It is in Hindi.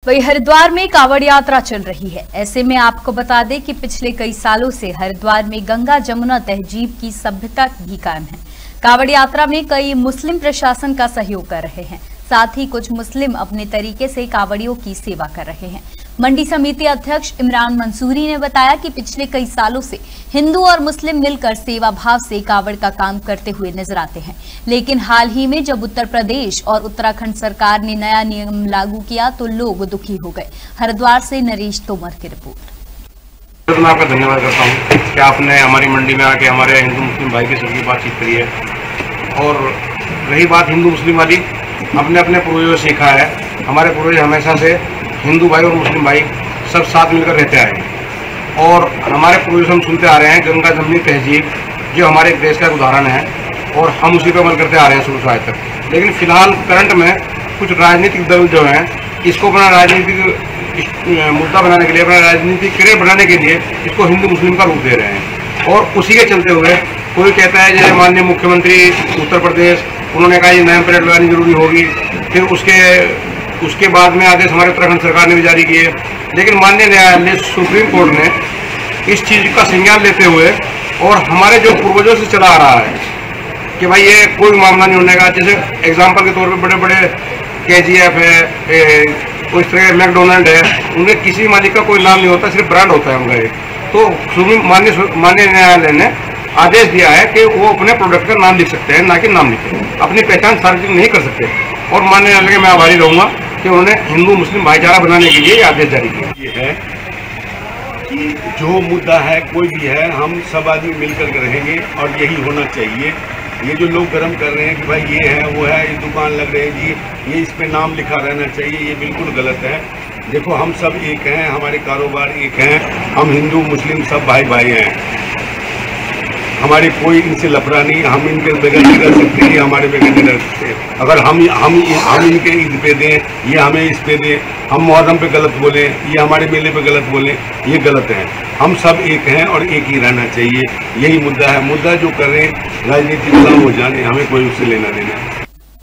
वहीं हरिद्वार में कांवड़ यात्रा चल रही है। ऐसे में आपको बता दें कि पिछले कई सालों से हरिद्वार में गंगा जमुना तहजीब की सभ्यता भी कायम है। कांवड़ यात्रा में कई मुस्लिम प्रशासन का सहयोग कर रहे हैं, साथ ही कुछ मुस्लिम अपने तरीके से कांवड़ियों की सेवा कर रहे हैं। मंडी समिति अध्यक्ष इमरान मंसूरी ने बताया कि पिछले कई सालों से हिंदू और मुस्लिम मिलकर सेवा भाव से कांवड़ का काम करते हुए नजर आते हैं, लेकिन हाल ही में जब उत्तर प्रदेश और उत्तराखंड सरकार ने नया नियम लागू किया तो लोग दुखी हो गए। हरिद्वार से नरेश तोमर की रिपोर्ट। मैं आपका धन्यवाद करता हूँ कि आपने हमारी मंडी में आके हमारे हिंदू मुस्लिम भाई के सबकी बातचीत करी है। और रही बात हिंदू मुस्लिम वाली, अपने अपने पूर्वजों से सीखा है। हमारे पूर्वज हमेशा से हिंदू भाई और मुस्लिम भाई सब साथ मिलकर रहते आए हैं। और हमारे पूर्वज हम सुनते आ रहे हैं गंगा जमुनी तहजीब जो हमारे देश का उदाहरण है, और हम उसी पर अमल करते आ रहे हैं शुरू से आज तक। लेकिन फिलहाल करंट में कुछ राजनीतिक दल जो हैं इसको अपना राजनीतिक मुद्दा बनाने के लिए, अपना राजनीतिक करियर बनाने के लिए इसको हिंदू मुस्लिम का रूप दे रहे हैं। और उसी के चलते हुए कोई कहता है जैसे माननीय मुख्यमंत्री उत्तर प्रदेश, उन्होंने कहा ये नेम प्लेट लगानी जरूरी होगी। फिर उसके बाद में आदेश हमारे उत्तराखंड सरकार ने भी जारी किए। लेकिन माननीय न्यायालय सुप्रीम कोर्ट ने इस चीज़ का संज्ञान लेते हुए और हमारे जो पूर्वजों से चला आ रहा है कि भाई ये कोई मामला नहीं होने का, जैसे एग्जाम्पल के तौर पे बड़े बड़े KGF है, कोई इस तरह मैकडोनल्ड है, उनके किसी मालिक का कोई नाम नहीं होता, सिर्फ ब्रांड होता है उनका एक। तो माननीय न्यायालय ने आदेश दिया है कि वो अपने प्रोडक्ट का नाम लिख सकते हैं, ना कि नाम लिखे, अपनी पहचान सार्वजनिक नहीं कर सकते। और माननीय न्यायालय के मैं आभारी रहूँगा कि उन्होंने हिंदू मुस्लिम भाईचारा बनाने के लिए ये आदेश जारी किया। ये है कि जो मुद्दा है कोई भी है, हम सब आदमी मिलकर के रहेंगे और यही होना चाहिए। ये जो लोग गर्म कर रहे हैं कि भाई ये है वो है, ये दुकान लग रही है जी, ये इस पे नाम लिखा रहना चाहिए, ये बिल्कुल गलत है। देखो हम सब एक हैं, हमारे कारोबार एक हैं, हम हिंदू मुस्लिम सब भाई भाई हैं, हमारी कोई इनसे लफड़ा नहीं। हम इनके बगैर नहीं रह सकते, ये हमारे बगैर नहीं रह सकते। अगर हम इनके ईद पे दें, ये हमें इस पे दें, हम मुहर्रम पे गलत बोलें, ये हमारे मेले पे गलत बोलें, ये गलत है। हम सब एक हैं और एक ही रहना चाहिए, यही मुद्दा है। मुद्दा जो करें राजनीति गुलाम हो जाने, हमें कोई उससे लेना देना।